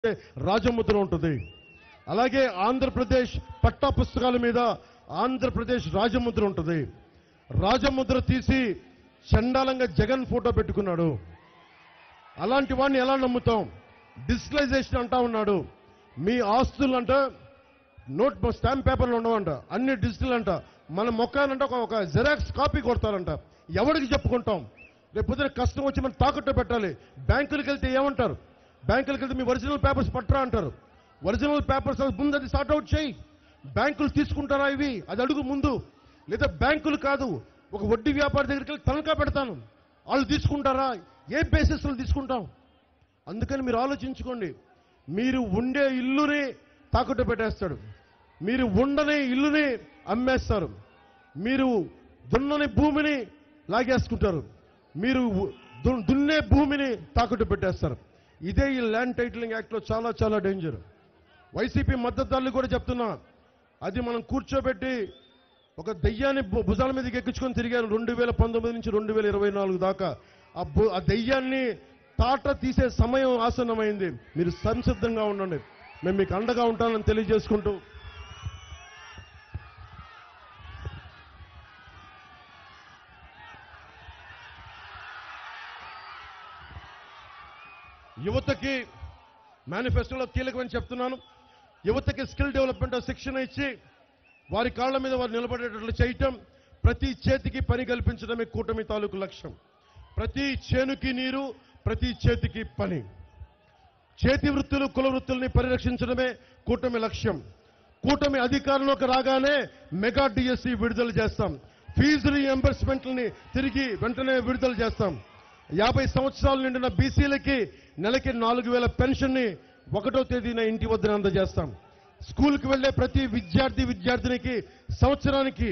రాజముద్ర ఉంటుంది. అలాగే ఆంధ్రప్రదేశ్ పట్టా పుస్తకాల మీద ఆంధ్రప్రదేశ్ రాజముద్ర ఉంటుంది. రాజముద్ర తీసి చండాలంగా జగన్ ఫోటో పెట్టుకున్నాడు. అలాంటి వాడిని ఎలా నమ్ముతాం? డిజిటలైజేషన్ అంటా ఉన్నాడు. మీ ఆస్తులు అంట నోట్ స్టాంప్ పేపర్లు ఉండవంట, అన్ని డిజిటల్ అంట. మన మొక్కానంట ఒక జెరాక్స్ కాపీ కొడతారంట. ఎవరికి చెప్పుకుంటాం? రేపు పొద్దున కష్టం వచ్చి మనం తాకట్టు పెట్టాలి. బ్యాంకులకు వెళ్తే ఏమంటారు? బ్యాంకులకు వెళ్తే మీ ఒరిజినల్ పేపర్స్ పట్టరా అంటారు. ఒరిజినల్ పేపర్స్ ముందు అది సార్ట్అవుట్ చేయి. బ్యాంకులు తీసుకుంటారా ఇవి? అది అడుగు ముందు. లేదా బ్యాంకులు కాదు, ఒక వడ్డీ వ్యాపారి దగ్గరికి వెళ్ళి తనఖా పెడతాను, వాళ్ళు తీసుకుంటారా? ఏ బేసిస్లో తీసుకుంటాం? అందుకని మీరు ఆలోచించుకోండి. మీరు ఉండే ఇల్లుని తాకట్టు పెట్టేస్తాడు, మీరు ఉండని ఇల్లుని అమ్మేస్తారు, మీరు దున్నని భూమిని లాగేసుకుంటారు, మీరు దున్నే భూమిని తాకట్టు పెట్టేస్తారు. ఇదే ఈ ల్యాండ్ టైటిలింగ్ యాక్ట్లో చాలా చాలా డేంజర్. వైసీపీ మద్దతుదారులు కూడా చెప్తున్నా, అది మనం కూర్చోబెట్టి ఒక దెయ్యాన్ని భుజాల మీదకి ఎక్కించుకొని తిరిగారు 2019 నుంచి 2024 దాకా. ఆ దెయ్యాన్ని తాట తీసే సమయం ఆసన్నమైంది. మీరు సంసిద్ధంగా ఉండండి. మేము మీకు అండగా ఉంటానని తెలియజేసుకుంటూ యువతకి మేనిఫెస్టోలో కీలకమని చెప్తున్నాను. యువతకి స్కిల్ డెవలప్మెంట్ శిక్షణ ఇచ్చి వారి కాళ్ల మీద వారు నిలబడేటట్లు చేయటం, ప్రతి చేతికి పని కల్పించడమే కూటమి తాలూకు లక్ష్యం. ప్రతి చేనుకి నీరు, ప్రతి చేతికి పని. చేతి వృత్తులు, కుల వృత్తుల్ని పరిరక్షించడమే కూటమి లక్ష్యం. కూటమి అధికారంలోకి రాగానే మెగా డిఎస్సి విడుదల చేస్తాం. ఫీజు రీఎంబర్స్మెంట్లని తిరిగి వెంటనే విడుదల చేస్తాం. 50 సంవత్సరాలు నిండిన బీసీలకి నెలకి 4000 పెన్షన్ని 1వ తేదీన ఇంటి వద్దన అందజేస్తాం. స్కూల్కి వెళ్లే ప్రతి విద్యార్థినికి సంవత్సరానికి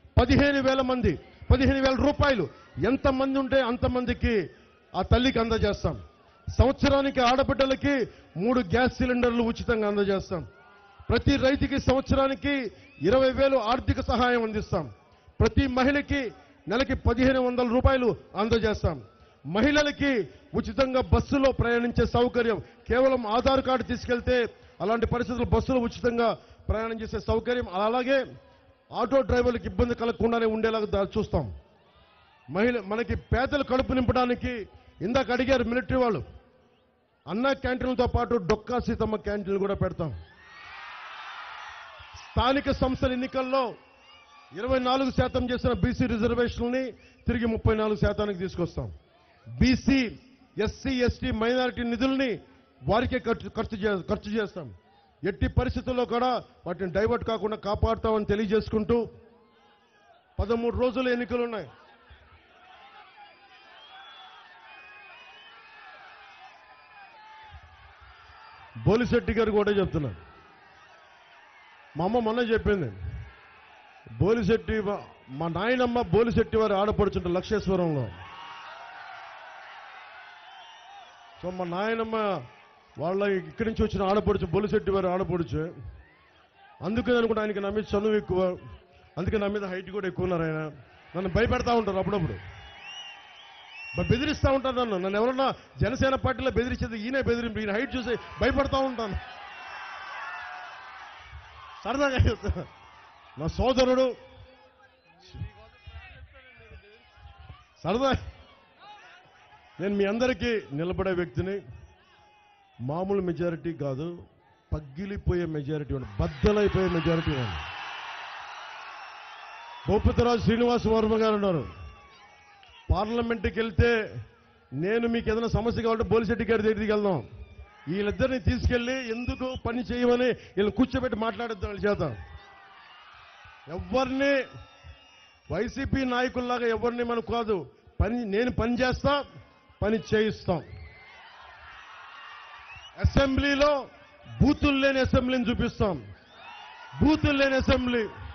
15,000 రూపాయలు ఎంతమంది ఉంటే అంతమందికి ఆ తల్లికి అందజేస్తాం. సంవత్సరానికి ఆడబిడ్డలకి 3 గ్యాస్ సిలిండర్లు ఉచితంగా అందజేస్తాం. ప్రతి రైతుకి సంవత్సరానికి 20,000 ఆర్థిక సహాయం అందిస్తాం. ప్రతి మహిళకి నెలకి 1,500 రూపాయలు అందజేస్తాం. మహిళలకి ఉచితంగా బస్సులో ప్రయాణించే సౌకర్యం, కేవలం ఆధార్ కార్డు తీసుకెళ్తే అలాంటి పరిస్థితుల్లో బస్సులో ఉచితంగా ప్రయాణం చేసే సౌకర్యం. అలాగే ఆటో డ్రైవర్లకు ఇబ్బంది కలగకుండానే ఉండేలాగా చూస్తాం. మనకి పేదల కడుపు నింపడానికి ఇందాక అడిగారు మిలిటరీ వాళ్ళు, అన్న క్యాంటీన్లతో పాటు డొక్కా సీతమ్మ క్యాంటీన్లు కూడా పెడతాం. స్థానిక సంస్థల ఎన్నికల్లో 24% చేసిన బీసీ రిజర్వేషన్లని తిరిగి 34% తీసుకొస్తాం. బీసీ, ఎస్సీ, ఎస్టీ, మైనారిటీ నిధుల్ని వారికే ఖర్చు చేస్తాం. ఎట్టి పరిస్థితుల్లో కూడా వాటిని డైవర్ట్ కాకుండా కాపాడుతామని తెలియజేసుకుంటూ 13 రోజులు ఎన్నికలున్నాయి. బోలిశెట్టి గారు కూడా చెప్తున్నారు. మా అమ్మ మొన్న చెప్పింది, బోలిశెట్టి మా నాయనమ్మ బోలిశెట్టి వారు ఆడపడుచుంట లక్షేశ్వరంలో. సో మా నాయనమ్మ వాళ్ళ ఇక్కడి నుంచి వచ్చిన ఆడపడుచు బొలిశెట్టి వారు ఆడపడుచు. అందుకని అనుకుంటే ఆయనకి నా మీద చదువు ఎక్కువ, అందుకే నా మీద హైట్ కూడా ఎక్కువ ఉన్నారు. ఆయన నన్ను భయపెడతా ఉంటారు, అప్పుడప్పుడు బెదిరిస్తూ ఉంటారు నన్ను ఎవరన్నా జనసేన పార్టీలో బెదిరించేది ఈయనే బెదిరింపు. ఈయన హైట్ చూసి భయపడతా ఉంటాను. సరదాగా నా సోదరుడు సరదా. నేను మీ అందరికీ నిలబడే వ్యక్తిని. మామూలు మెజారిటీ కాదు, పగిలిపోయే మెజారిటీ ఉంది, బద్దలైపోయే మెజారిటీ ఉంది. భూపతిరాజు శ్రీనివాస్ వర్మ గారు ఉన్నారు. పార్లమెంట్కి వెళ్తే నేను మీకు ఏదైనా సమస్య కావాలంటే బోలిశెట్టి గారి దగ్గరికి వెళ్దాం, వీళ్ళిద్దరిని తీసుకెళ్లి ఎందుకు పని చేయమని వీళ్ళని కూర్చోబెట్టి మాట్లాడేద్దాం వాళ్ళ చేత. ఎవరిని వైసీపీ నాయకుల్లాగా ఎవరిని మనం కాదు, నేను పని చేస్తా, పని చేయిస్తాం. అసెంబ్లీలో బూతులు లేని అసెంబ్లీని చూపిస్తాం. బూతులు లేని అసెంబ్లీ